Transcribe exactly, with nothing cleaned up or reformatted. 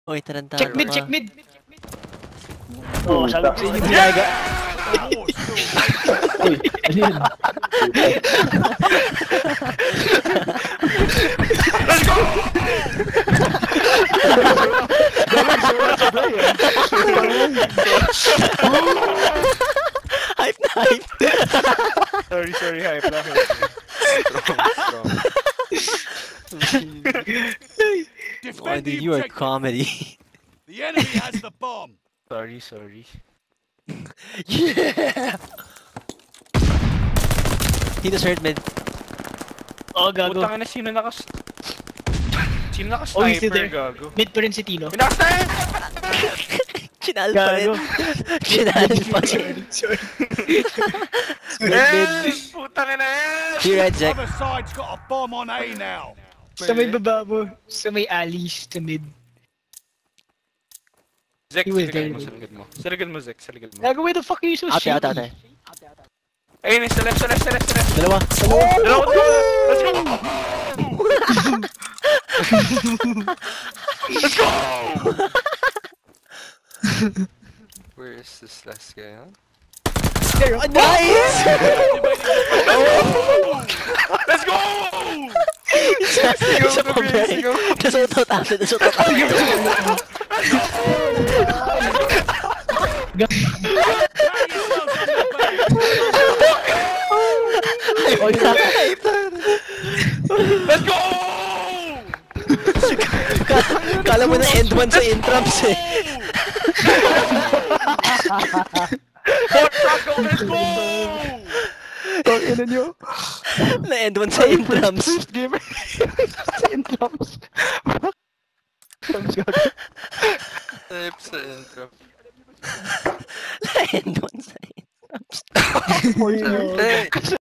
Uy, tarantado Check mid, ka. check mid! Oo, oh, sabi ko sa inyo, Bilaga. Uy, ano yun? Let's go! Hype na hype! Sorry, sorry, hype lang. Strong, strong. Oh, dude, you are comedy. The enemy has the bomb. Sorry, sorry. Yeah! He just hurt mid. Oo, gago. Putang ina, sino nakas... Sino Oh, he's still naka-sniper, there. gago? Mid pa rin si Tino. Pinaka-sniper! Chinal pa rin. Gago. Chinal pa rin. Sorry. Yes! Putang ina yan! He red Jack. Other side's got a bomb on A now. Sa may baba mo. Sa may alley, sa mid. Zek, He will sa likod tell mo, you. sa likod mo. Sa likod mo, Zek, sa likod mo. Gago, why the fuck are you so Ate, shitty? ate, ate. Ayun, sa left, sa left, sa left, sa left. Dalawa. Dalawa, dalawa! Let's go! Let's go! Where is this last guy, huh? There, Oh, nice! Let's go! Isa pa break. Nasutot after, nasutot after. Oh, yeah. Let's go! Kala mo na end one sa intrams eh. Hot taco, let's go! Tangina nyo. Na end one sa intrams. Gamer. Sa intrams. Type sa intro. Na end one sa intrams. For you. Hey!